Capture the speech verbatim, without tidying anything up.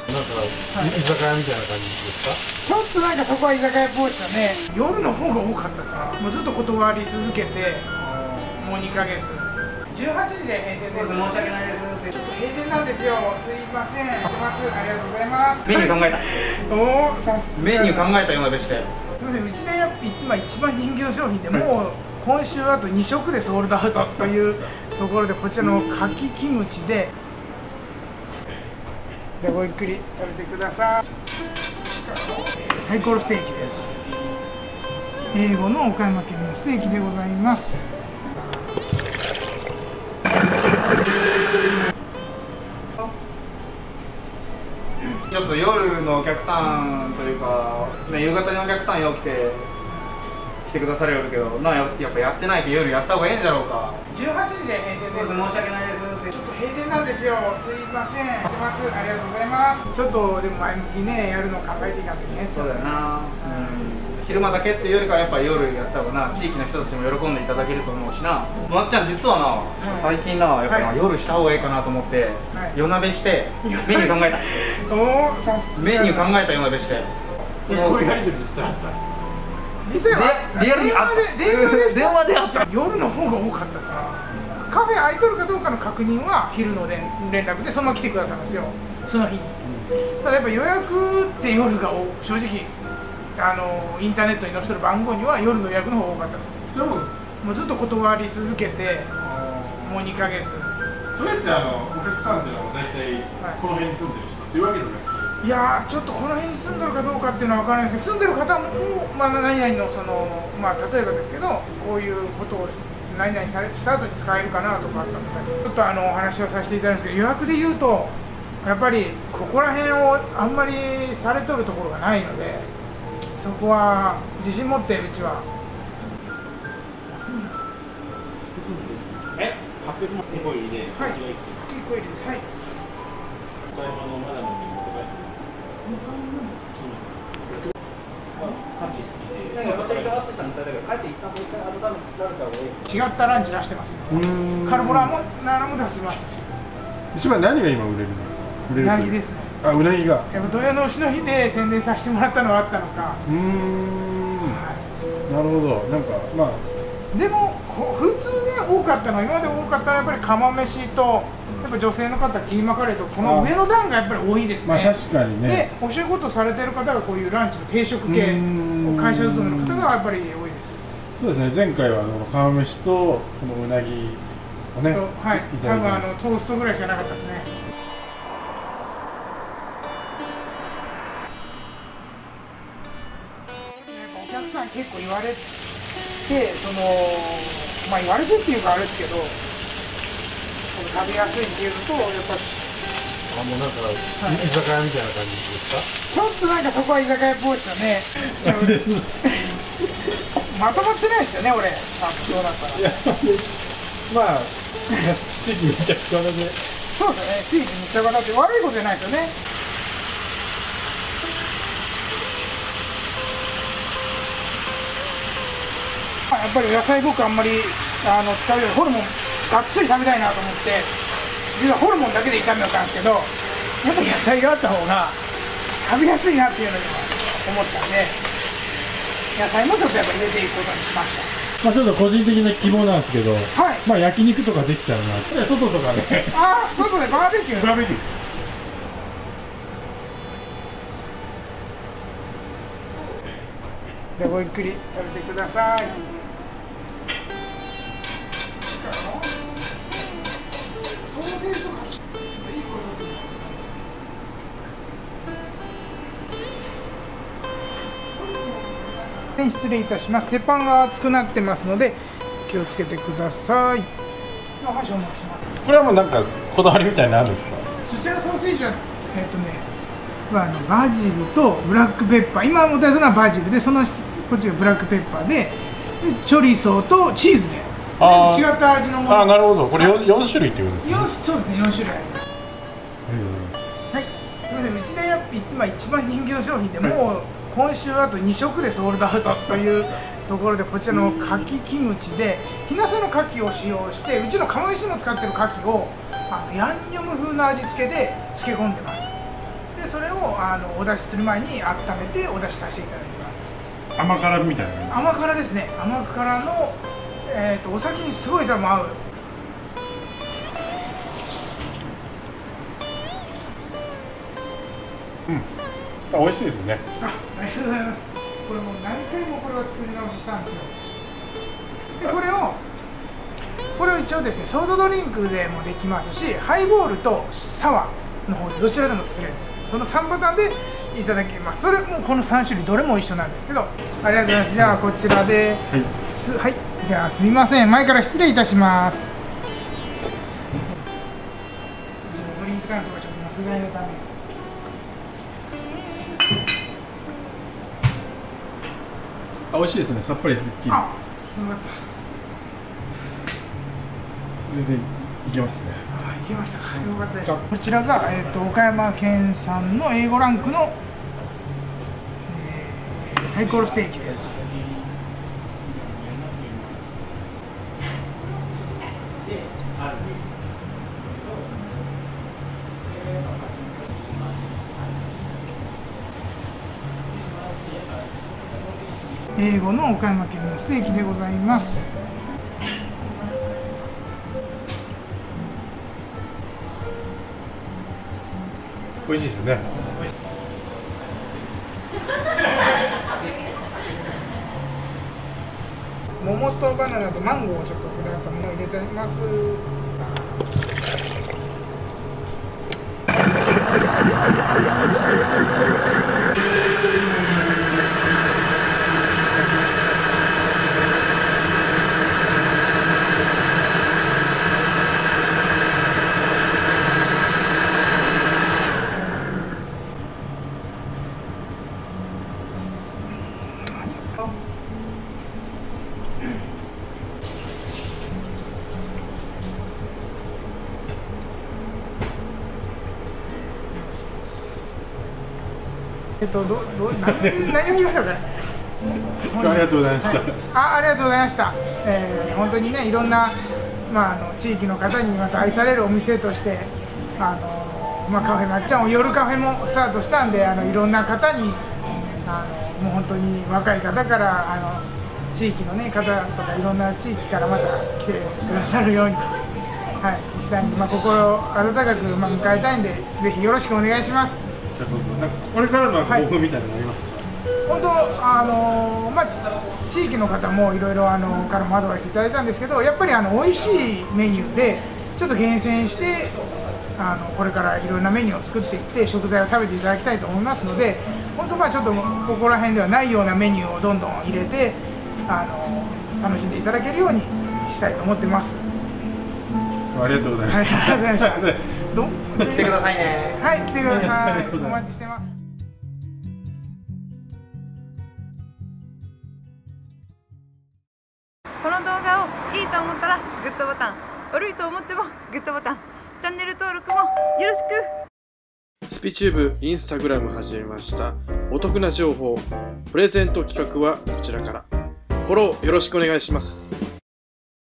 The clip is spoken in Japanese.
なんか、はい、居酒屋みたいな感じですか？ちょっとなんかそこは居酒屋っぽいですよね。夜の方が多かったさ。もうずっと断り続けてもうにかげつ。じゅうはちじで閉店です。申し訳ないです。ちょっと閉店なんですよ。すいません。します。ありがとうございます。 メニュー考えた。 おお、さすが。 メニュー考えたようなべして。 すみません。うちで今一番人気の商品で、もう今週あとに食でソールドアウトというところで、こちらのかきキムチで。でごゆっくり食べてください。サイコロステーキです。英語の岡山県のステーキでございます。 ちょっと夜のお客さんというか、ね、夕方にお客さんよ来て来てくださるよるけど、なやっぱやってないけど夜やった方がいいんだろうか。 じゅうはちじで閉店です。申し訳ないです。ちょっと閉店なんですよ。すいません。します。ありがとうございます。ちょっとでも前向きにねやるのを考えていかないといけないですよね。 そうだよな。うん。昼間だけっていうよりかはやっぱ夜やった方がな、地域の人たちも喜んでいただけると思うしな。まっちゃん実はな、はい、最近なやっぱな、はい、夜した方がいいかなと思って、はい、夜鍋してメニュー考えた。 おお、さすが。 メニュー考えた夜鍋して。 こういうやり取り実際あったんですか？ 実際はリアルにあった。電話であった。 夜の方が多かったさ。カフェ空いとるかどうかの確認は昼の連絡でそのまま来てくださるんですよ、その日に。ただやっぱ予約って夜が正直あのインターネットに載せてる番号には夜の予約の方が多かったです。 そうなんですか？ もうずっと断り続けてもうにかげつ。 それってあのお客さんっていうのは大体この辺に住んでる人っていうわけじゃないですか？ いやー、ちょっとこの辺に住んでるかどうかっていうのは分からないですけど、住んでる方も、まあ、何々のその、まあ、例えばですけど、こういうことを何々されした後に使えるかなとかあったので、ちょっとあのお話をさせていただくんですけど、予約で言うと、やっぱりここら辺をあんまりされとるところがないので、そこは自信持ってうちは。 え、はっぴゃくまん個入りで、 はい、いい個入りです。はい。 岡山のマダムに持って帰って。 違ったランチ出してますね。カルボナーラも出しますし。 一番何が今売れるんですか？ うなぎですね。 あ、うなぎが。 やっぱ土用の丑の日で宣伝させてもらったのはあったのか。 うーん。はい、なるほど。なんかまあ。 でも普通ね多かったのは、今まで多かったのはやっぱり釜飯と。やっぱ女性の方キーマカレーとこの上の段がやっぱり多いですね。 まあ確かにね。 でお仕事されてる方がこういうランチの定食系会社勤めの方がやっぱり多いです。 そうですね。前回はあの釜飯とこのうなぎをね。 はい。多分あのトーストぐらいしかなかったですね。お客さん結構言われて、そのまあ言われてっていうかあれですけど。食べやすいっていうとやっぱりあ、もうなんか、はい、居酒屋みたいな感じですか？ ちょっとなんかそこは居酒屋っぽいですよね。まとまってないですよね、俺。そうだったら。いや、 まあ地域めちゃくちゃだね。 そうですね、地域めちゃくちゃだって悪いことじゃないですよね。やっぱり野菜僕あんまりあの使うよりホルモンがっつり食べたいなと思って、実はホルモンだけで炒めようかんですけど、やっぱ野菜があった方が食べやすいなっていうのに思ったんで、野菜もちょっとやっぱ入れていくことにしました。 まあちょっと個人的な希望なんですけど、はい、まあ焼肉とかできたらな、外とかね。 ああ、外でバーベキュー。 バーベキュー。 でごゆっくり食べてください。失礼いたします。鉄板が熱くなってますので気をつけてください。お箸お持ちします。 これはもうなんかこだわりみたいなのあるんですか？ そちらのソーセージはえっとね、あのバジルとブラックペッパー、今持たれたのはバジルで、そのこっちがブラックペッパーで、でチョリソーとチーズで、あ違った味のもの。 あ、なるほど。これ 4, 4種類っていうことですね。 そうですね、よん種類あります。 ありがとうございます。 はい、すみません、うちでや今一番人気の商品で、もう今週あとに食でソールドアウトというところで、こちらのかきキムチで日生の牡蠣を使用して、うちの釜飯にも使ってる牡蠣をあのヤンニョム風な味付けで漬け込んでます。でそれをあのお出しする前に温めてお出しさせていただきます。 甘辛みたいな感じ。 甘辛ですね。甘辛の、えー、とお酒にすごい多分合う。 うん、美味しいですね。 あ、ありがとうございます。これもう何回もこれは作り直ししたんですよ。でこれをこれを一応ですね、ソーダドリンクでもできますし、ハイボールとサワーの方でどちらでも作れる、そのさんパターンでいただけます。それもこのさん種類どれも一緒なんですけど、ありがとうございます。じゃあこちらで、はい、すはい、じゃあすみません、前から失礼いたします。ドリンク担当がちょっと木材のため。 あ、美味しいですね。さっぱりすっきり。あ、よかった。全然いけますね。 あ、いけましたか。よかったです。こちらが、えー、と岡山県産の エーご ランクの、えー、サイコロステーキです。エーご の岡山県のステーキでございます。 美味しいですね。 桃とバナナとマンゴーをちょっと砕いたものを入れてます。えっと、ど、ど、何、何を言いましょうか。 ありがとうございました。はい、 あ、ありがとうございました。えー、本当にね、いろんな、まあ、あの地域の方にまた愛されるお店として。あの、まあ、カフェまっちゃんを夜カフェもスタートしたんで、あの、いろんな方に。あの、もう本当に若い方から、あの、地域のね、方とか、いろんな地域からまた来てくださるように。はい、したいんで、まあ、心温かく、まあ、迎えたいんで、ぜひよろしくお願いします。 なんかこれからの抱負みたいなのありますか？ はい、本当あのー、まあ地域の方もいろいろあのからもアドバイスいただいたんですけど、やっぱりあの美味しいメニューでちょっと厳選してあのこれからいろんなメニューを作っていって食材を食べていただきたいと思いますので、本当まあちょっとここら辺ではないようなメニューをどんどん入れてあの楽しんでいただけるようにしたいと思ってます。 ありがとうございます。 はい、ありがとうございました。ど来てくださいね。 はい、来てください。お待ちしてます。 この動画をいいと思ったらグッドボタン、悪いと思ってもグッドボタン、チャンネル登録もよろしく。 スピチューブインスタグラム始めました。お得な情報、プレゼント企画はこちらから。フォローよろしくお願いします。